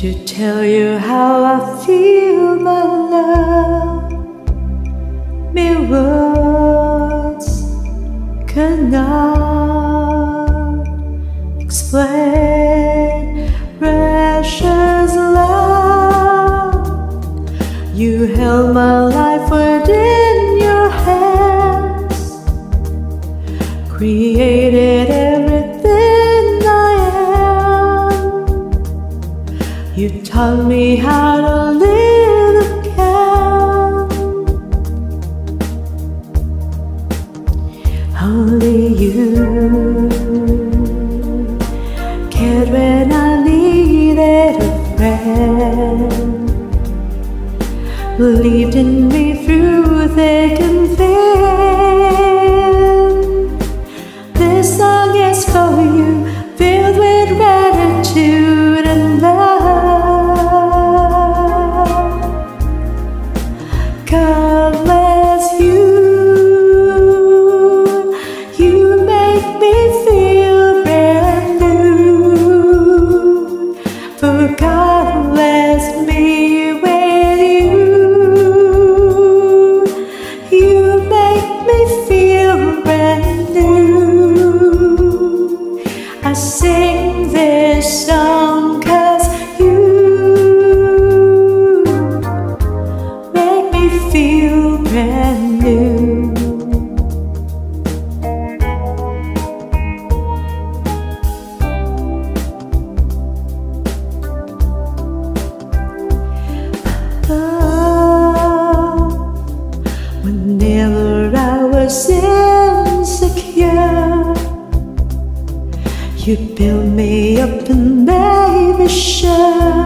to tell you how I feel, my love. Mere words cannot explain, precious love. You held my life within your hands, created everything I am. You taught me how to live again. Only you cared when I needed a friend, believed in me through thick and thin. This song is for you, filled with gratitude and love. God bless you. You make me feel brand new. For God bless me. I sing this song 'cause you make me feel brand new. Oh, whenever I was insecure, you built me up and made me sure.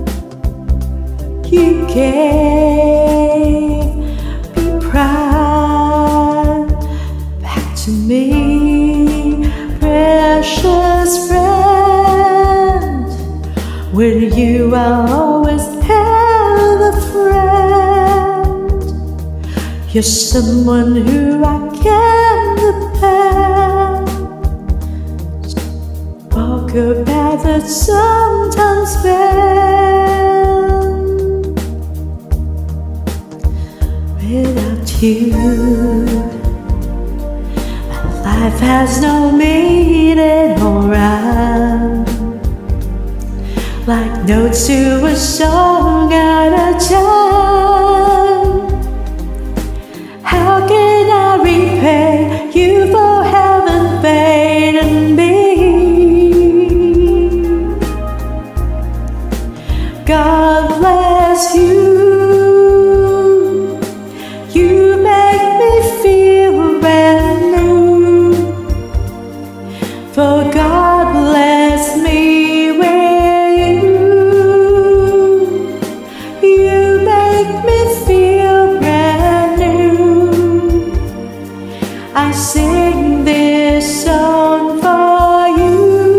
You gave me pride back to me, precious friend. With you I'll always have a friend. You're someone who I can depend. Walk a path that sometimes bend. Without you, my life has no meaning or rhyme. Like notes to a song out of time. How can I repay you for having faith in me? God bless you. You make me feel brand new. For God bless me with you. You make me feel brand new. I sing this song for you.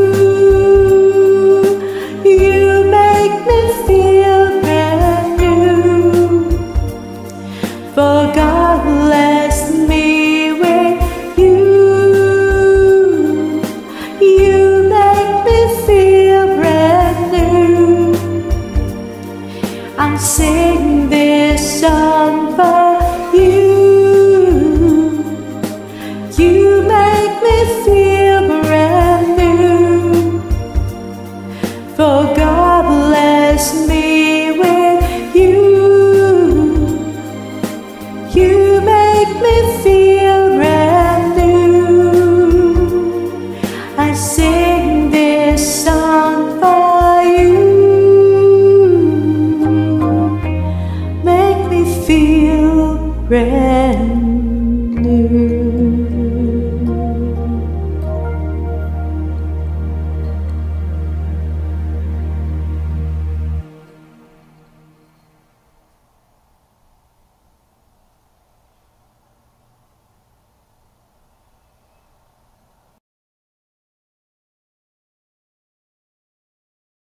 For God bless me with you. You make me feel brand new. I'll sing this song for you. You make me feel brand new. For God bless me with you. You make me feel brand new. I sing this song for you. Make me feel brand new.